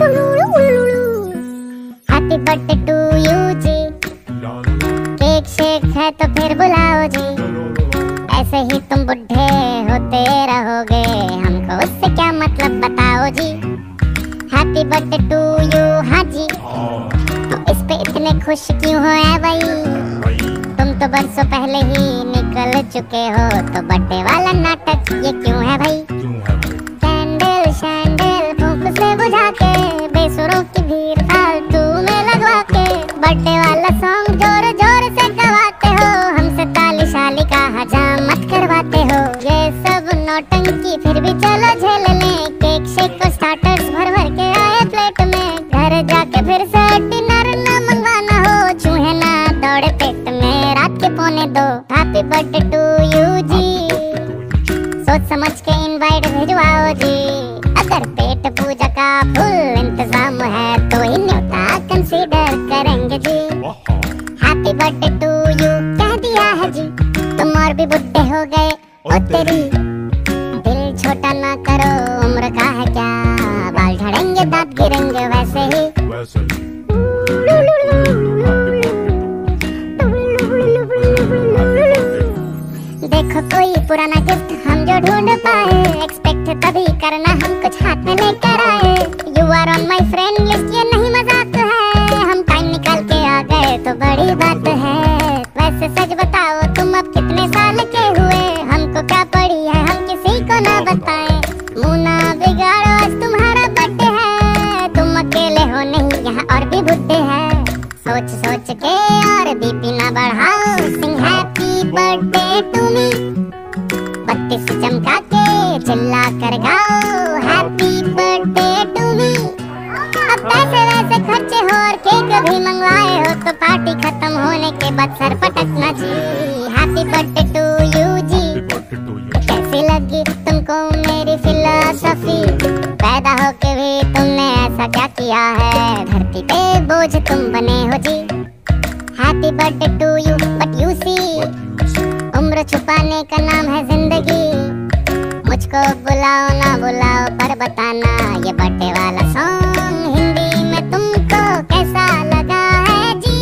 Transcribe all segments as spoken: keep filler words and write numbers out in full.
Happy birthday to you जी, cake shake है तो फिर बुलाओ जी, ऐसे ही तुम बुढ़े होते रहोगे, हमको उससे क्या मतलब बताओ जी। हैप्पी बर्थडे टू यू, हाँ जी, तो इस पे इतने खुश क्यों हो ऐ भाई, तुम तो बरसों पहले ही निकल चुके हो, तो बर्थडे वाला नाटक ये क्यों है भाई। कैंडल शैंडल फूंक से बुझा के, बेसुरों की भीड़ फालतू में लगवा के, बर्थडे वाला सॉन्ग जोर जोर से गवाते हो, हमसे ताली शाली का हजामत करवाते हो। ये सब नौटंकी फिर भी चलो झेल लें, केक शेक को स्टार्टर्स भर भर के आए प्लेट में, घर जाके फिर से डिनर ना मंगवाना हो, चूहे ना दौड़े पेट में रात के पौने दो। हैप्पी बर्थडे टू यू जी, सोच समझ के इनवाइट भिजवाओ जी, अगर पेट पूजा का फुल इंतजाम है तो ही न्योता कंसीडर करेंगे जी। हैप्पी बर्थडे टू यू कह दिया है जी, तुम और भी बुढ़े हो गए ओ तेरी, दिल छोटा ना करो उम्र का है क्या, बाल झड़ेंगे दांत गिरेंगे वैसे ही। देखो कोई पुराना गिफ्ट हम जो ढूंढ पाए, एक्सपेक्ट तभी करना हम कुछ हाथ में लेकर आए, you are on my friend list ये नहीं मजाक है, हम टाइम निकाल के आ गए तो बड़ी बात है। वैसे सच बताओ तुम अब कितने साल के हुए, हमको क्या पड़ी है हम किसी को ना बताएं, मुँह ना बिगाड़ो आज तुम्हारा बर्थडे है, तुम अकेले हो नहीं यहाँ और भी बुढ़े हैं, सोच सोच के और बीपी ना बढ़ाओ, sing happy birthday to me, बत्ती से चमका के चिल्ला कर गाओ हैप्पी बर्थडे टू मी। अब पैसे वैसे खर्चे हो और केक भी मंगवाए हो, तो पार्टी खत्म होने के बाद सर पटकना जी। हैप्पी बर्थडे टू यू जी, कैसी लगी तुमको मेरी फिलॉसफी, पैदा होके भी तुमने ऐसा क्या किया है, धरती पे बोझ तुम बने हो जी। Happy birthday to you but you see, उम्र छुपाने का नाम है जिंदगी, मुझको बुलाओ ना बुलाओ पर बताना, ये बर्थडे वाला सॉन्ग हिंदी में तुमको कैसा लगा है जी।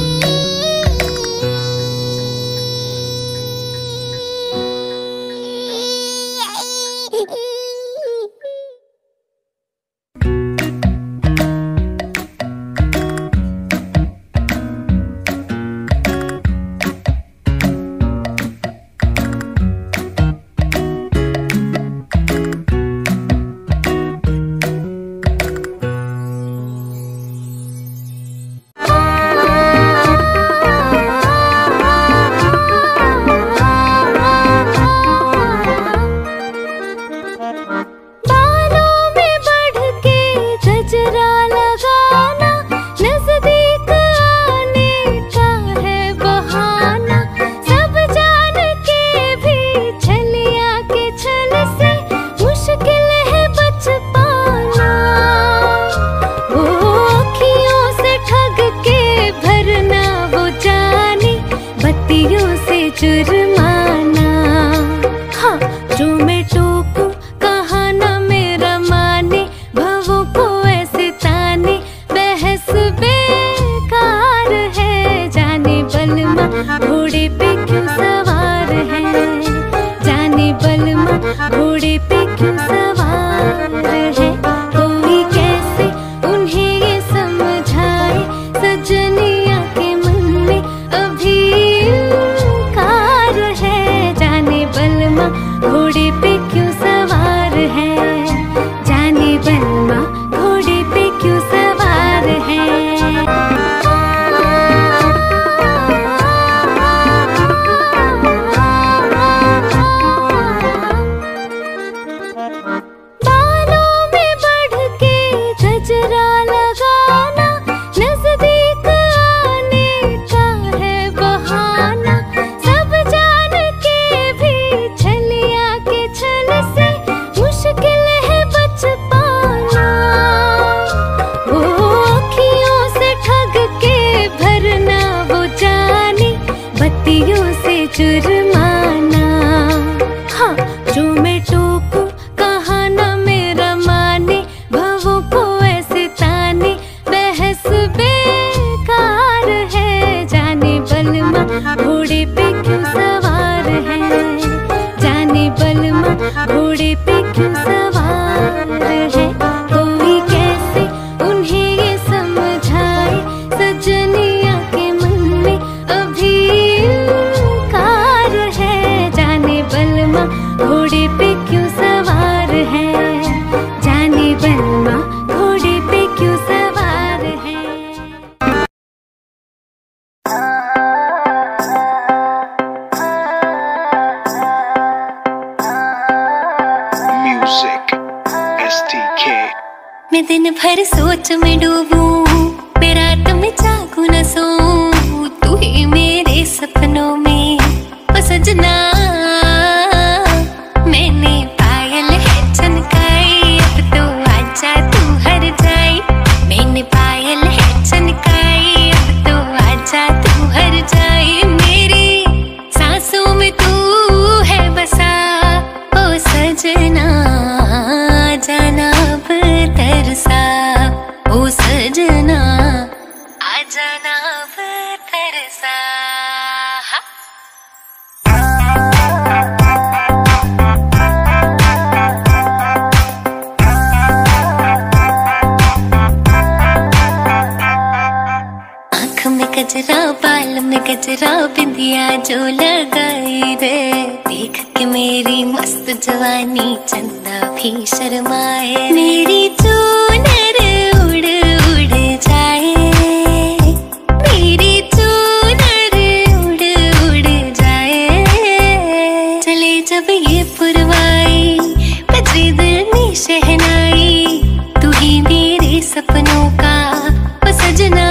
जुर्माना, हाँ जो मैं टोकूं कहा ना मेरा माने, भवों को ऐसे ताने बहस बेकार है, जाने बलमा घोड़े पे क्यों सवार है, जाने बलमा घोड़े पे क्यों सवार है, कोई कैसे उन्हें ये समझाए, सजनिया के मन में अभी कार मैं दिन भर सोच में डूबूं, मैं रात में जागूं न सोऊं, तू ही मेरे सपनों में ओ सजना। मैंने पायल है चनकाई, अब तो आजा तू हर जाई। मैंने पायल है चनकाई, अब तो आजा तू हर जाई। मेरी सांसों में तू है बसा ओ सजना, जाना अब तरसा ओ सजना, आ जाना अब तरसा। आँख में गजरा, बाल में गजरा, बिंदिया जो लगाई रे, देख के मेरी मस्त जवानी चंदा भी शर्माए। मेरी चूनर उड़ उड़ जाए, मेरी चूनर उड़ उड़ जाए। चले जब ये पुरवाई, बजे दिल में शहनाई, तू ही मेरे सपनों का ओ सजना।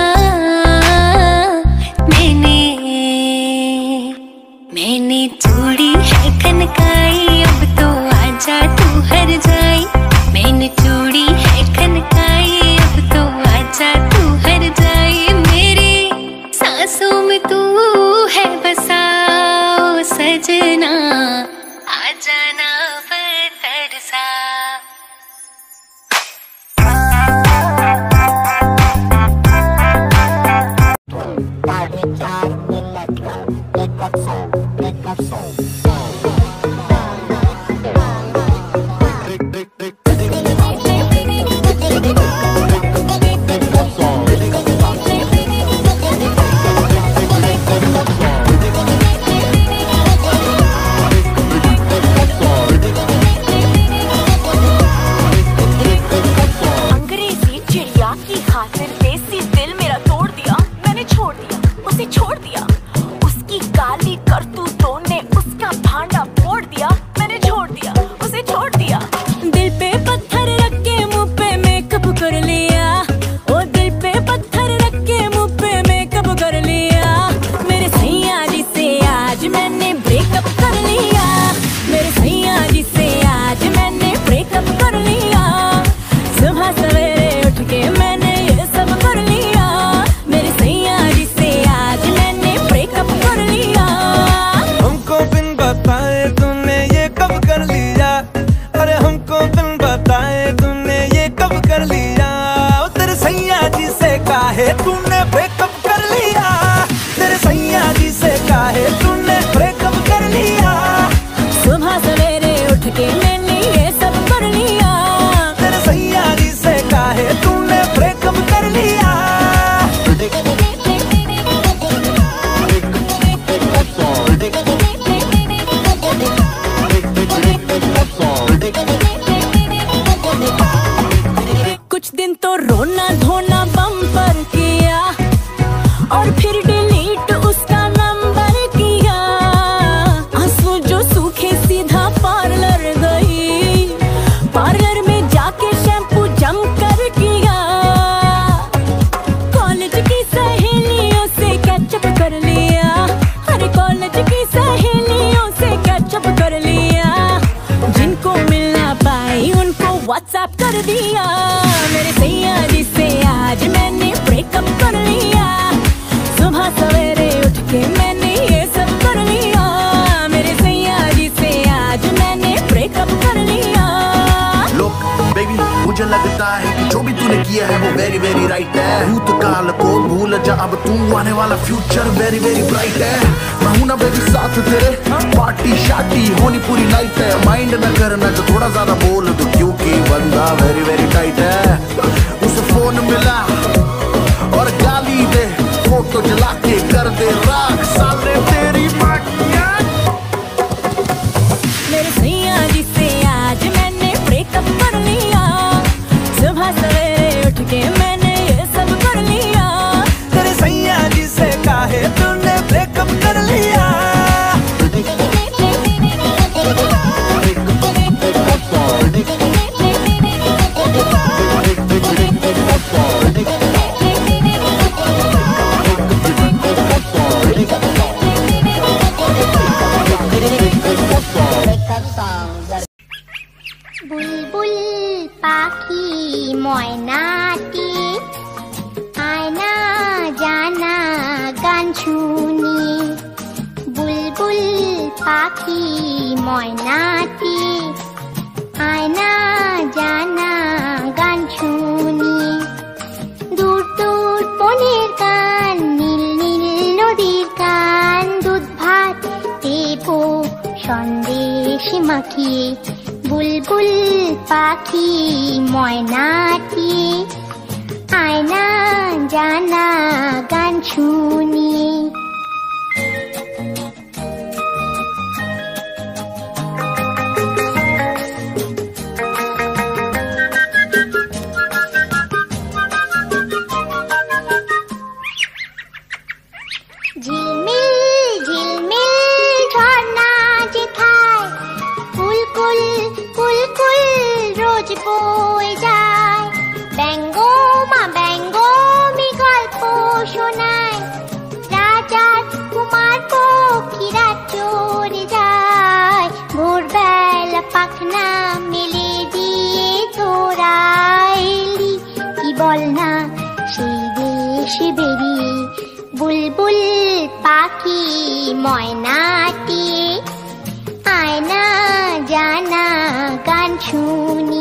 मैंने चूड़ी है खनकाई, अब तो आजा तू हर जाई। मैंने चूड़ी है खनकाई, अब तो आजा तू हर जाई। मेरी सांसों में तू है बसा ओ सजना, आ जाना अब तरसा। अंग्रेजी चिड़िया की खातिर देसी दिल मेरा तोड़ दिया, मैंने छोड़ दिया उसे, छोड़ दिया उसकी काली करतूतों ने उसका भांडा फोड़ दिया, मैंने छोड़ दिया उसे, छोड़ दिया। दिल पे पत्थर रख के मुँह पे मेकअप कर लिया, ओ दिल पे पत्थर रख के मुँह पे मेकअप कर लिया। मेरे सैया जी से आज मैंने ब्रेकअप कर लिया, मेरे सैया जी से आज मैंने ब्रेकअप कर लिया। सुबह सवेरे उठ के मैंने ये सब कर लिया, मेरे सैया जी से आज मैंने ब्रेकअप कर लिया। हमको बिन बताए तूने ये कब कर लिया, अरे हमको बिन बताए तूने ये कब कर लिया। तेरे सैया जी से काहे तूने ब्रेकअप कर लिया, तेरे सैया जी से काहे तूने ब्रेकअप कर लिया। सुबह सवेरे उठ के मैंने ये सब कर लिया, तेरे सैया जी से काहे तूने ब्रेकअप कर लिया। कुछ दिन तो रोना धोना बम्पर किया, और फिर डिलीट उसका नंबर किया। आंसू जो सूखे सीधा पार्लर गई, पार्लर में जाके शैम्पू जम कर किया। कॉलेज की सहेलियों से कैचअप कर लिया, अरे कॉलेज की सहेलियों से कैचअप कर लिया। जिनको मिल ना पाई उनको व्हाट्सएप कर दिया, मेरे सैया जी से आज मैंने ब्रेकअप कर लिया। सुबह सवेरे उठ के मैंने ये सब कर लिया, मेरे सैया जी से आज मैंने ब्रेकअप कर लिया। Look, baby, मुझे लगता है कि जो भी तूने किया है वो वेरी वेरी राइट है। भूतकाल को भूल जा, अब तू आने वाला फ्यूचर वेरी वेरी ब्राइट है। मैं हूं ना बेबी साथ तेरे, पार्टी शार्टी होनी पूरी नाइट है। माइंड न करना जो थोड़ा ज्यादा बोल दो, क्योंकि बंदा वेरी वेरी टाइट है। उसे फोन मिला और गाली दे, फोटो जला के कर दे राख साले तेरी बाकियां। मेरे सैया जी से आज मैंने ब्रेकअप कर लिया, सुबह सवेरे उठ के मैंने ये सब कर लिया। तेरे सैया जी से काहे तूने ब्रेकअप कर लिया। পাখি ময়নাটি আয়না জানা গান শুনি দূর দূর বনের গান নীল নীল নদীর গান দুধ ভাত দেব সন্দেশ মাখিয়ে বুলবুল পাখি ময়নাটি আয়না জানা গান শুনি ঝিলমিল ঝিলমিল ঝর্ণা যেথায় কুলকুল কুলকুল রোজ বয়ে যায় ব্যঙ্গো মা ব্যঙ্গো মি গল্প শোনায় রাজার কুমার পক্ষীরা চড়ে যায় ভোরবেলা পাখনা মেলে দিয়ে তোরা এলি কি বল না সেই দেশে বেরিয়ে বুলবুল পাখি ময়নাটি আয়না জানা গান শুনি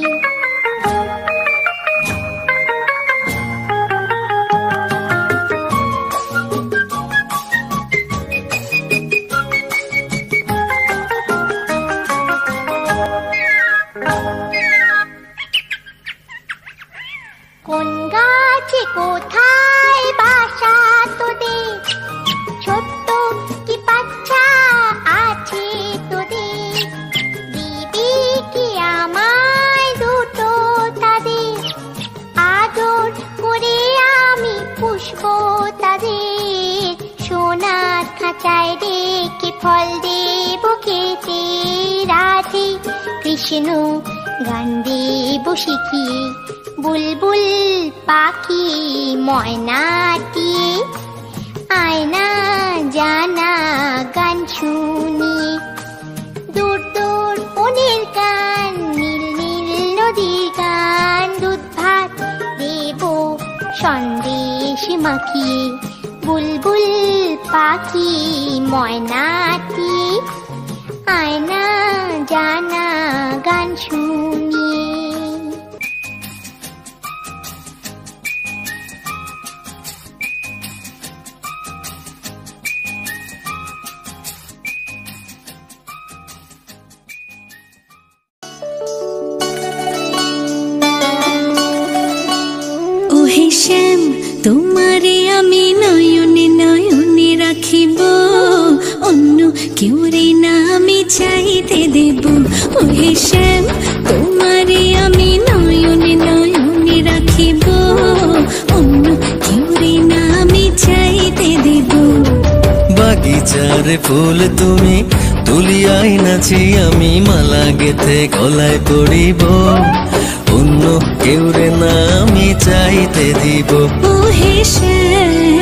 কোন গাছে কোথায় বাসা তোদের ছোট্ট কি বাচ্চা আছে তোদের দিবি কি আমায় দুটো তাদের আদর করে আমি পুষবো তাদের সোনার খাঁচায় রেখে ফল দেব খেতে রাধে কৃষ্ণ গান দেব শিখিয়ে বুলবুল পাখি ময়নাটি আয়না জানা গান শুনি দূর দূর বনের গান নীল নীল নদীর গান দুধ ভাত দেব সন্দেশ মাখিয়ে বুলবুল পাখি ময়নাটি আয়না জানা গান শুনি শ্যাম তোমারে আমি নয়নে নয়নে রাখিব অন্য কেউ রে না আমি চাইতে দেব ওহে শ্যাম তোমারে আমি নয়নে নয়নে রাখিব অন্য কেউ রে না আমি চাইতে দেব বাগিচার ফুল তুমি তুলিয়াই নাচি আমি মালা গেথে গলায় পড়িব অন্য কেউ রে না আমি চাইতে দিব ওহে শ্যাম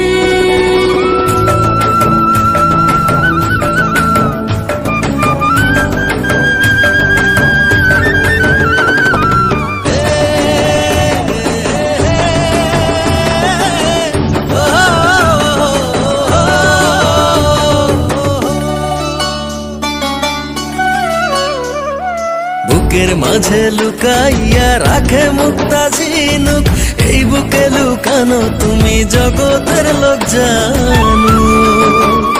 বুকের মাঝে লুকাইয়া রাখে মুক্তা ঝিনুক এই বুকে লুকানো তুমি জগতের লোক জানুক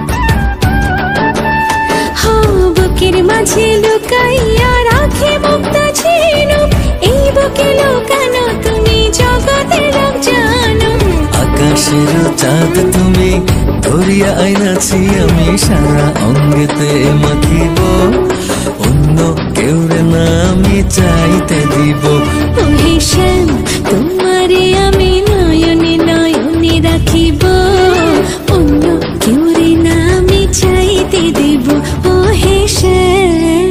বুকের মাঝে লুকাইয়া রাখে মুক্তা ঝিনুক এই বুকে লুকানো তুমি জগতের লোক জানো আকাশের চাঁদ তুমি ধরিয়া আইনাছি আমি সারা অঙ্গেতে মাখিব অন্য কেউ রে না আমি চাইতে দিব ওহে শ্যাম তোমারে আমি নয়নে নয়নে রাখিব অন্য কেউ রে না আমি চাইতে দেব ওহে শ্যাম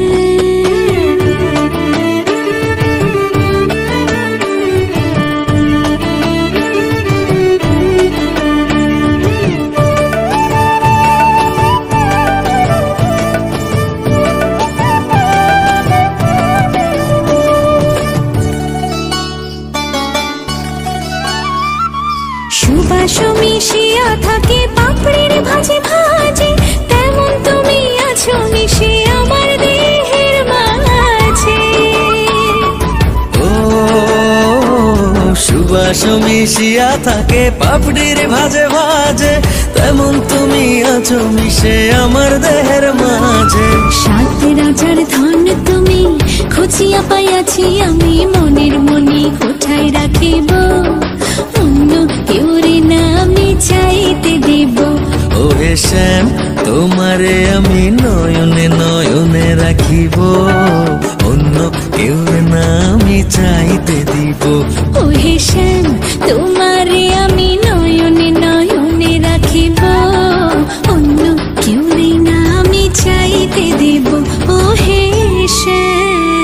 সুবাস মিশিয়া থাকে পাপড়ির ভাজে ভাজে তেমন তুমি আছো মিশে আমার দেহের মাঝে। ও সুবাস মিশিয়া থাকে পাপড়ির ভাজে ভাজে, তেমন তুমি আছো মিশে আমার দেহের মাঝে। সাত রাজার ধন তুমি খুঁজিয়া পাইয়াছি আমি, মনের মনে কোথায় রাখিব, অন্য কেউ রে না আমি চাইতে দেব। ও হে শ্যাম তোমারে আমি নয়নে নয়নে রাখিব, অন্য কেউ না আমি চাইতে দিব। ও হে শ্যাম তোমারে আমি নয়নে নয়নে রাখিব, অন্য কেউ রে না আমি চাইতে দেব। ও হে শ্যাম।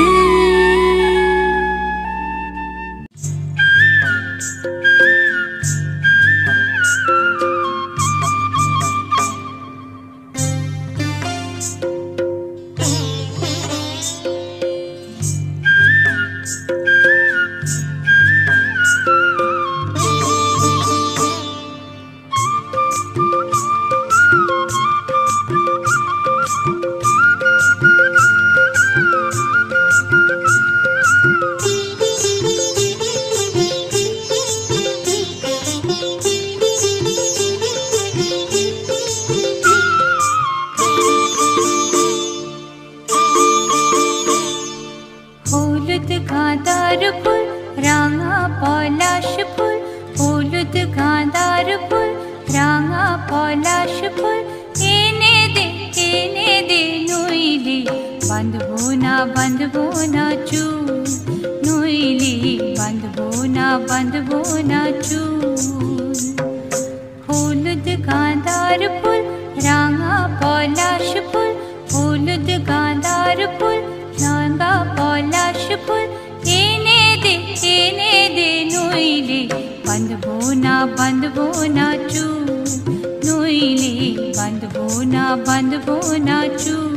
হলুদ গাঁদার ফুল রাঙা পলাশ ফুল, হলুদ গাঁদার ফুল রাঙা পলাশ ফুল, এনে দে এনে দে নইলে বাঁধবো না বাঁধবো না চুল, নইলে বাঁধবো না বাঁধবো না চুল। হলুদ গাঁদার ফুল রাঙা পলাশ ফুল, হলুদ গাঁদার ফুল রাঙা পলাশ ফুল, এনে দে এনে দে নইলে বাঁধবো না বাঁধবো না চুল, নইলে বাঁধবো না বাঁধবো না চুল।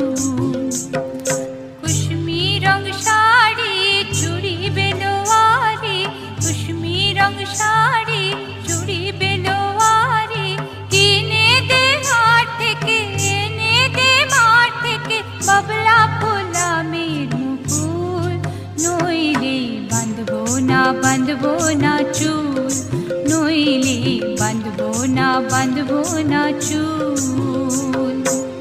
কুসুমি রং শাড়ি চুড়ি বেলোয়ারি, কুসুমি রং শাড়ি চুড়ি বেলোয়ারি, কিনে দে হাট থেকে এনে দে মাঠ থেকে বাবলা ফুলা মের মুকুল, নইলে বাঁধবো না বাঁধবো না চুল, নইলে বাঁধবো না বাঁধবো না চুল।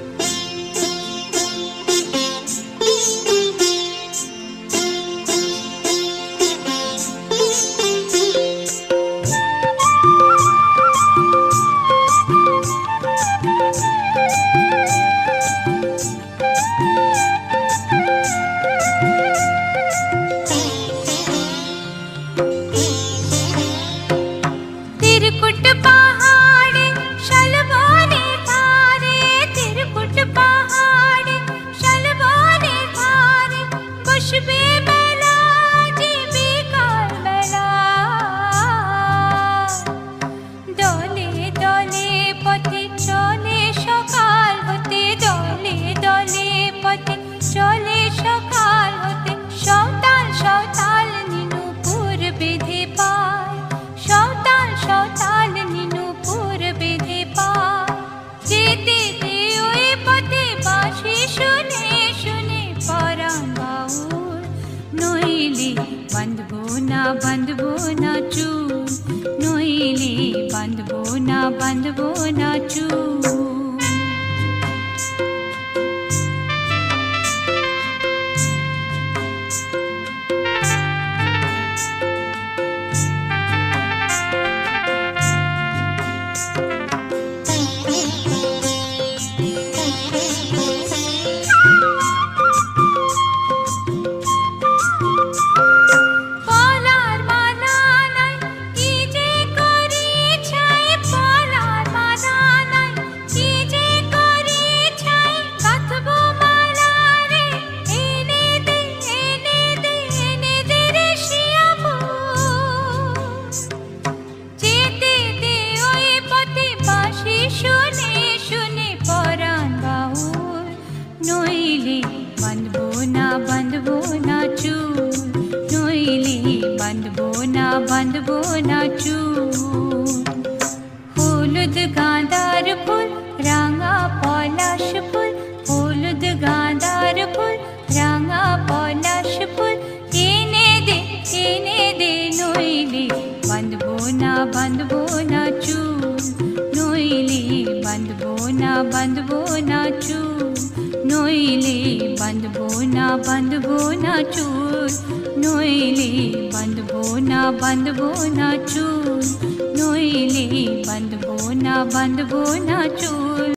तिरकुट पहाड़े शलबोने धारे, तिरकुट पहाड़े शलबोने धारे, खुशबे बेला जीबी काल बेला, दले दले पथे चले सकाल होते, दले दले पथे चले सकाल होते, सौताल सौताल नीनूपुर बेधे पाय, सौताल सौताल नीनूपुर बेधे पाय, जेते दे ओए पथे बाँशी शुने शुने परान बाउल, नइले बाँधबो ना बाँधबो ना चूल, नइले बाँधबो ना बाँधबो ना चूल। পলার মালা নাই কি যে করি ছাই, পলার মালা নাই কি যে করি ছাই, কাঁথবো মালা রে এনে দে এনে দে এনে দে রে শিয়াবো, যেতে দে ওই পথে বাঁশি শুনে শুনে পরাণ বাউল, নইলে বাঁধবো না বাঁধবো না চুল, নইলে বাঁধবো না বাঁধবো না চুল। হলুদ গাঁদার ফুল রাঙা পলাশ ফুল, হলুদ বাঁধবো না চুল, নইলে বাঁধবো না বাঁধবো না চুল, নইলে বাঁধবো না বাঁধবো না চুল।